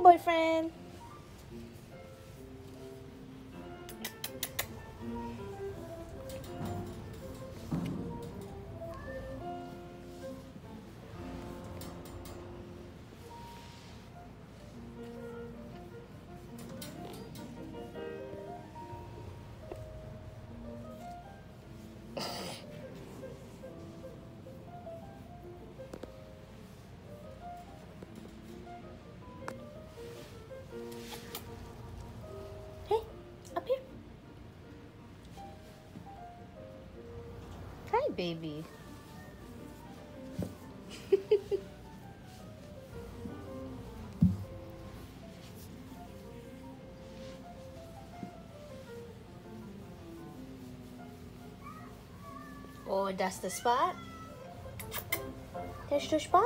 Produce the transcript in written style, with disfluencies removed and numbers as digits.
boyfriend. Hey, up here. Hi, baby. Oh, that's the spot. That's the spot.